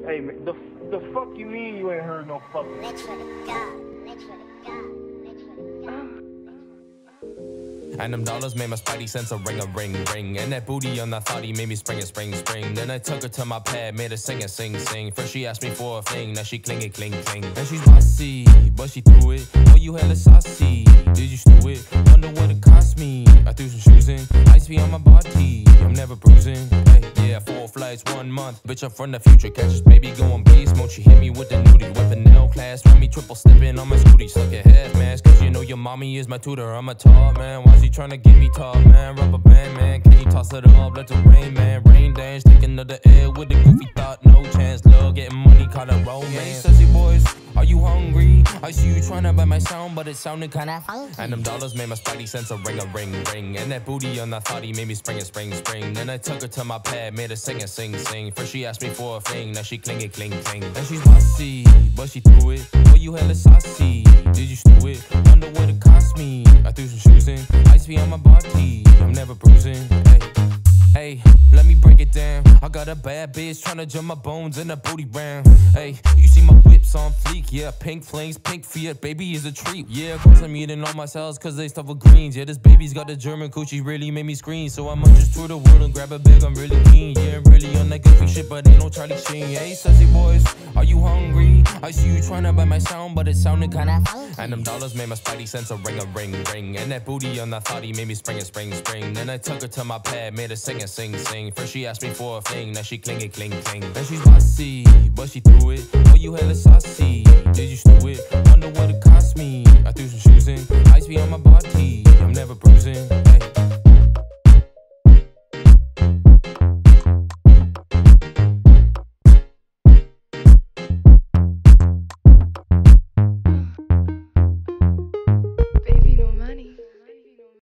Hey, man, the fuck you mean you ain't heard no fucking? Literally, God. Literally, God. And them dollars made my spidey sense a ring, ring. And that booty on that thought he made me spring. Then I took her to my pad, made her sing. First she asked me for a thing, now she cling. And she's bossy, but she threw it. Oh, you hella saucy, did you stew it? Wonder what it cost me. I threw some shoes in, ice be on my body, I'm never bruising. Hey, yeah, 4 flights, 1 month. Bitch, I'm from the future, catch this baby going beast mode. She hit me with the nudie, whipping L class, run me triple stepping on my scooty. Suck your half mask, cause you know your mommy is my tutor. I'm a tall man, why she tryna get me tall, man? Rubber band, man, can you toss it up? Let the rain, man, rain dance, taking of the air with a goofy thought, no chance. Love getting money, call it romance. Hey, sussy boys, are you hungry? I see you tryna buy my sound, but it sounded kinda funky. And them dollars made my spidey sense a ring. And that booty on that thought he made me spring. Then I took her to my pad, made her sing. First she asked me for a thing, now she cling. And she's bossy, but she threw it. Oh, you hella saucy, did you stew it? Wonder what it cost me. I threw some shoes in, ice be on my body, I'm never bruising. Hey, let me break it down. I got a bad bitch tryna jump my bones in a booty round. Hey, you see my whips on fleek, yeah, pink flames, pink Fiat, baby is a treat. Yeah, of course I'm eating all my cells cause they stuff with greens. Yeah, this baby's got a German coochie, really made me scream. So I'ma just tour the world and grab a bag, I'm really keen. Yeah, I'm really on that goofy shit, but ain't no Charlie Sheen. Hey, sussy boys, are you hungry? I see you tryna buy my sound, but it sounded kinda funky. And them dollars made my spidey sense a ring. And that booty on that thought he made me spring. Then I took her to my pad, made her sing. First she asked me for a thing, now she cling. And she's bossy, but she threw it. Oh, you hella saucy, did you stew it? Wonder what it cost me. I threw some shoes in, ice be on my body, I'm never bruising. Hey.